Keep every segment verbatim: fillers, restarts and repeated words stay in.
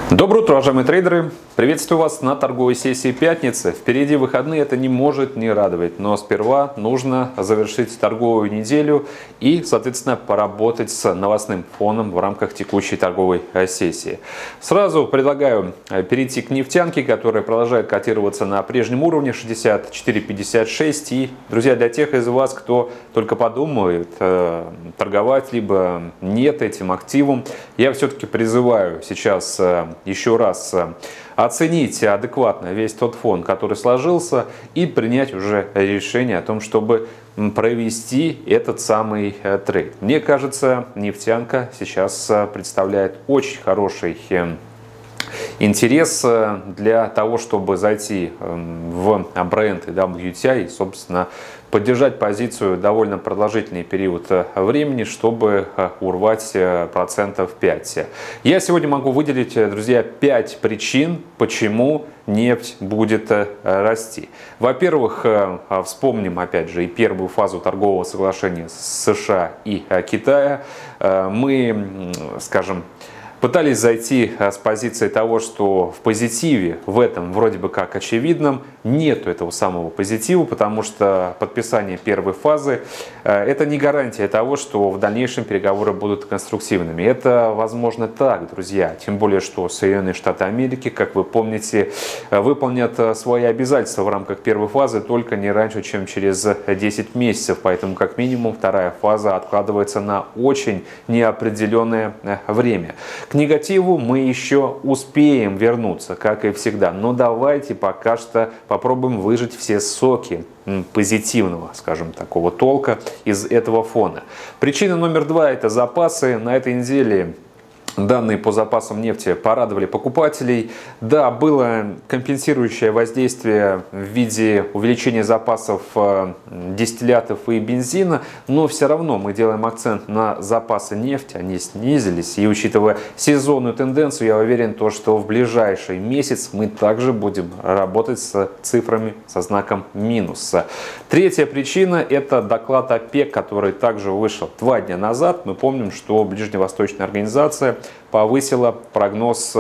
Доброе утро, уважаемые трейдеры! Приветствую вас на торговой сессии пятницы. Впереди выходные, это не может не радовать, но сперва нужно завершить торговую неделю и, соответственно, поработать с новостным фоном в рамках текущей торговой сессии. Сразу предлагаю перейти к нефтянке, которая продолжает котироваться на прежнем уровне шестьдесят четыре пятьдесят шесть. И, друзья, для тех из вас, кто только подумает э, торговать, либо нет этим активом, я все-таки призываю сейчас э, еще раз оценить адекватно весь тот фон, который сложился, и принять уже решение о том, чтобы провести этот самый трейд. Мне кажется, нефтянка сейчас представляет очень хороший интерес для того, чтобы зайти в бренд дабл ю ти ай и, собственно, поддержать позицию довольно продолжительный период времени, чтобы урвать процентов пять. Я сегодня могу выделить, друзья, пять причин, почему нефть будет расти. Во-первых, вспомним опять же и первую фазу торгового соглашения с США и Китая. Мы, скажем, пытались зайти с позиции того, что в позитиве, в этом вроде бы как очевидном, нету этого самого позитива, потому что подписание первой фазы – это не гарантия того, что в дальнейшем переговоры будут конструктивными. Это возможно так, друзья, тем более, что Соединенные Штаты Америки, как вы помните, выполнят свои обязательства в рамках первой фазы только не раньше, чем через десять месяцев, поэтому как минимум вторая фаза откладывается на очень неопределенное время. К негативу мы еще успеем вернуться, как и всегда. Но давайте пока что попробуем выжать все соки позитивного, скажем, такого толка из этого фона. Причина номер два – это запасы. На этой неделе данные по запасам нефти порадовали покупателей. Да, было компенсирующее воздействие в виде увеличения запасов дистиллятов и бензина, но все равно мы делаем акцент на запасы нефти, они снизились. И учитывая сезонную тенденцию, я уверен, то, что в ближайший месяц мы также будем работать с цифрами со знаком минус. Третья причина – это доклад ОПЕК, который также вышел два дня назад. Мы помним, что Ближневосточная организация повысила прогноз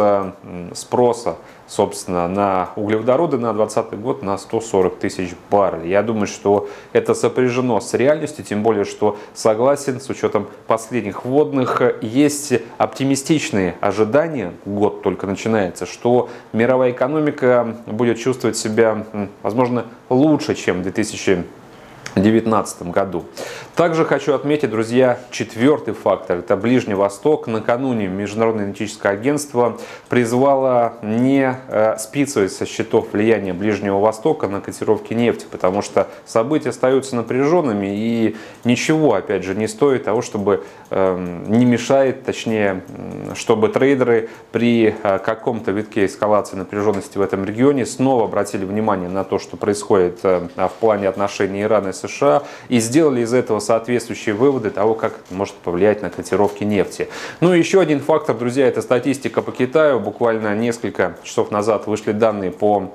спроса, собственно, на углеводороды на двадцатый год на сто сорок тысяч баррелей. Я думаю, что это сопряжено с реальностью, тем более, что согласен, с учетом последних вводных, есть оптимистичные ожидания, год только начинается, что мировая экономика будет чувствовать себя, возможно, лучше, чем в две тысячи девятнадцатом году. Также хочу отметить, друзья, четвертый фактор – это Ближний Восток. Накануне Международное энергетическое агентство призвало не списывать со счетов влияния Ближнего Востока на котировки нефти, потому что события остаются напряженными и ничего, опять же, не стоит того, чтобы э, не мешает, точнее, чтобы трейдеры при каком-то витке эскалации напряженности в этом регионе снова обратили внимание на то, что происходит э, в плане отношений Ирана и США, и сделали из этого соответствующие выводы того, как это может повлиять на котировки нефти. Ну и еще один фактор, друзья, это статистика по Китаю. Буквально несколько часов назад вышли данные по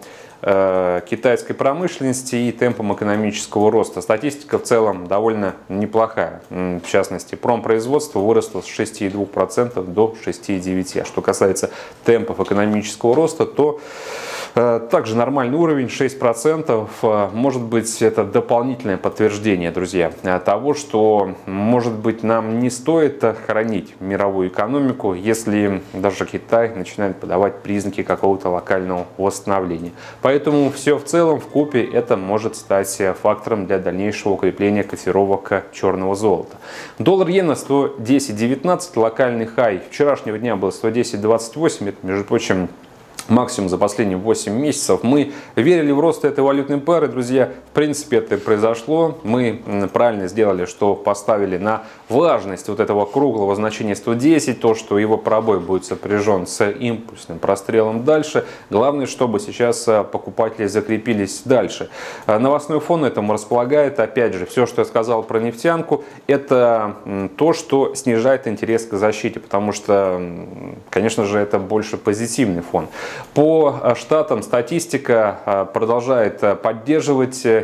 э, китайской промышленности и темпам экономического роста. Статистика в целом довольно неплохая. В частности, промпроизводство выросло с шести и двух десятых процента до шести и девяти процентов. А что касается темпов экономического роста, то также нормальный уровень шесть процентов. Может быть, это дополнительное подтверждение, друзья, того, что, может быть, нам не стоит хранить мировую экономику, если даже Китай начинает подавать признаки какого-то локального восстановления. Поэтому все в целом вкупе это может стать фактором для дальнейшего укрепления котировок черного золота. Доллар-иена сто десять девятнадцать, локальный хай вчерашнего дня был сто десять двадцать восемь. Это, между прочим, максимум за последние восемь месяцев. Мы верили в рост этой валютной пары, друзья. В принципе, это и произошло. Мы правильно сделали, что поставили на важность вот этого круглого значения сто десять. То, что его пробой будет сопряжен с импульсным прострелом дальше. Главное, чтобы сейчас покупатели закрепились дальше. Новостной фон этому располагает. Опять же, все, что я сказал про нефтянку, это то, что снижает интерес к защите. Потому что, конечно же, это больше позитивный фон. По штатам статистика продолжает поддерживать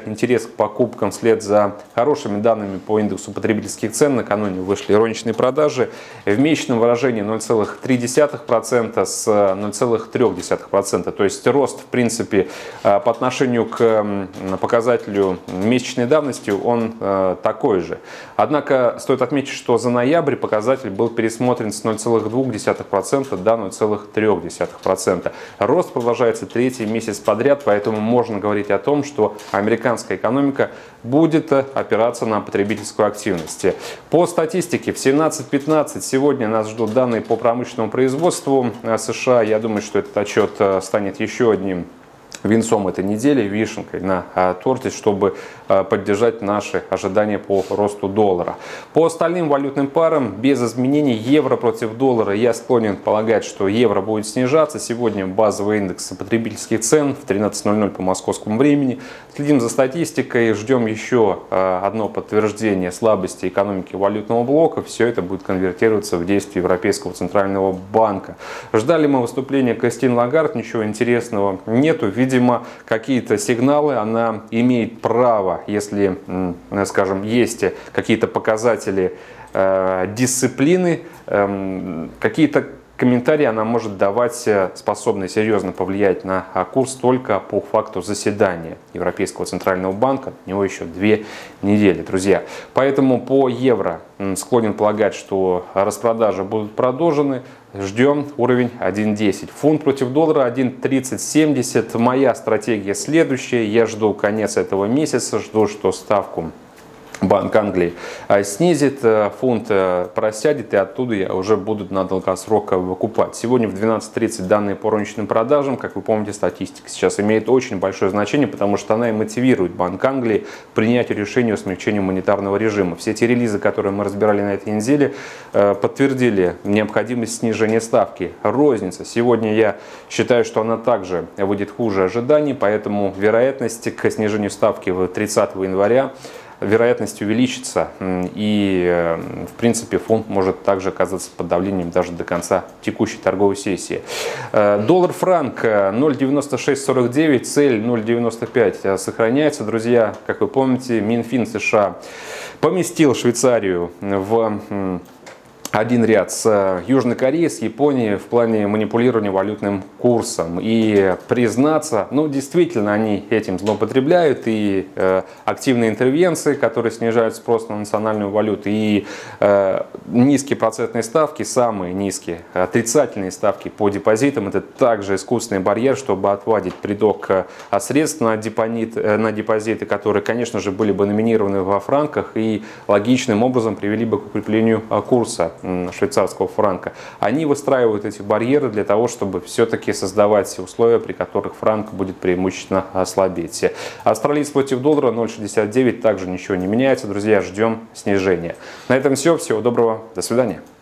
интерес к покупкам вслед за хорошими данными по индексу потребительских цен. Накануне вышли розничные продажи. В месячном выражении ноль целых три десятых процента с ноль целых три десятых процента. То есть рост, в принципе, по отношению к показателю месячной давности, он такой же. Однако стоит отметить, что за ноябрь показатель был пересмотрен с ноль целых двух десятых процента до ноль целых трёх десятых процента. Рост продолжается третий месяц подряд, поэтому можно говорить о том, что американская экономика будет опираться на потребительскую активность. По статистике в семнадцать пятнадцать сегодня нас ждут данные по промышленному производству США. Я думаю, что этот отчет станет еще одним венцом этой недели, вишенкой на торте, чтобы поддержать наши ожидания по росту доллара. По остальным валютным парам без изменений. Евро против доллара. Я склонен полагать, что евро будет снижаться. Сегодня базовый индекс потребительских цен в тринадцать ноль ноль по московскому времени. Следим за статистикой, ждем еще одно подтверждение слабости экономики валютного блока. Все это будет конвертироваться в действия Европейского центрального банка. Ждали мы выступления Кристин Лагард, ничего интересного нету. Видимо, какие-то сигналы она имеет право, если, скажем, есть какие-то показатели э, дисциплины, э, какие-то комментарии она может давать, способные серьезно повлиять на курс только по факту заседания Европейского центрального банка. У него еще две недели, друзья. Поэтому по евро склонен полагать, что распродажи будут продолжены. Ждем уровень один десять. Фунт против доллара один тридцать семьдесят. Моя стратегия следующая. Я жду конец этого месяца. Жду, что ставку Банк Англии снизит, фунт просядет, и оттуда я уже буду на долгосрок выкупать. Сегодня в двенадцать тридцать данные по розничным продажам. Как вы помните, статистика сейчас имеет очень большое значение, потому что она и мотивирует Банк Англии принять решение о смягчении монетарного режима. Все те релизы, которые мы разбирали на этой неделе, подтвердили необходимость снижения ставки. Розница. Сегодня я считаю, что она также выйдет хуже ожиданий, поэтому вероятность к снижению ставки в тридцатого января вероятность увеличится, и в принципе фунт может также оказаться под давлением даже до конца текущей торговой сессии. Доллар-франк ноль девяносто шесть сорок девять, цель ноль девяносто пять сохраняется. Друзья, как вы помните, Минфин США поместил Швейцарию в один ряд с Южной Кореей, с Японией в плане манипулирования валютным курсом. И признаться, ну действительно они этим злоупотребляют, и э, активные интервенции, которые снижают спрос на национальную валюту, и э, низкие процентные ставки, самые низкие, отрицательные ставки по депозитам, это также искусственный барьер, чтобы отводить приток средств на, депонит, на депозиты, которые, конечно же, были бы номинированы во франках и логичным образом привели бы к укреплению курса швейцарского франка. Они выстраивают эти барьеры для того, чтобы все-таки создавать условия, при которых франк будет преимущественно слабеть. Австралиец против доллара ноль шестьдесят девять, также ничего не меняется. Друзья, ждем снижения. На этом все. Всего доброго. До свидания.